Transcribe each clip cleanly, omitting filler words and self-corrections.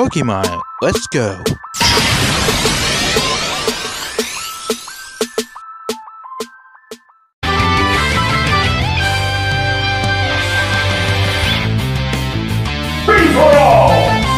Pokemon, let's go! Free for all!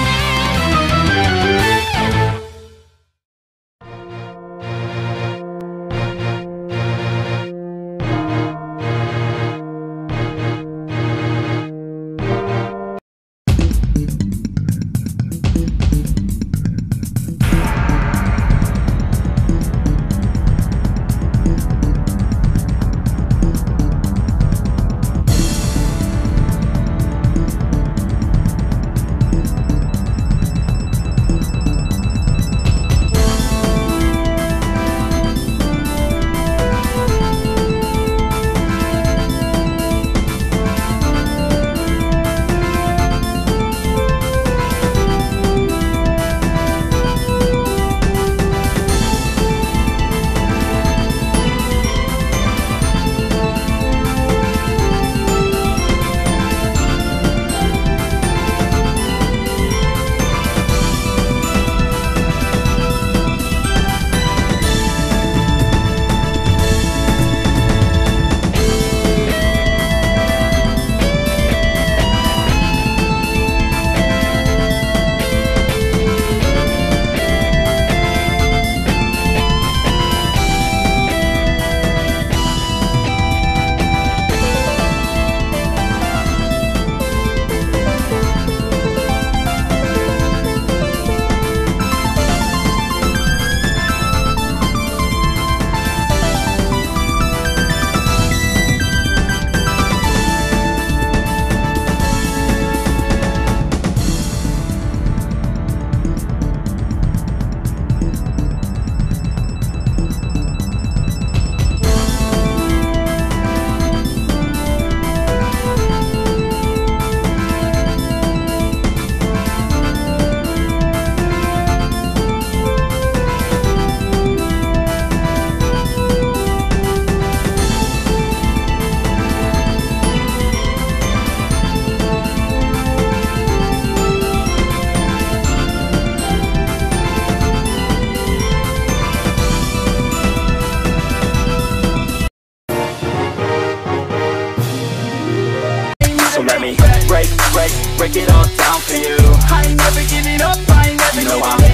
Break it all down for you. I ain't never giving up, I ain't never giving up.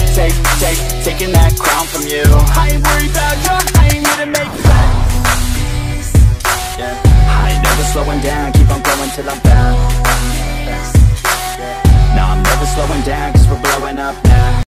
Taking that crown from you. I ain't worried about you, I ain't here to make plans. Yeah, I ain't never slowing down, keep on going till I'm found. No, I'm never slowing down.